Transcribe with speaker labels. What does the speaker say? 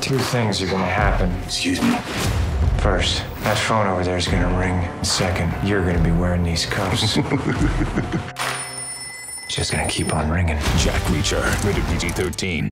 Speaker 1: Two things are gonna happen.
Speaker 2: Excuse me.
Speaker 1: First, that phone over there is gonna ring. Second, you're gonna be wearing these cuffs. Just gonna keep on ringing.
Speaker 2: Jack Reacher, rated PG-13.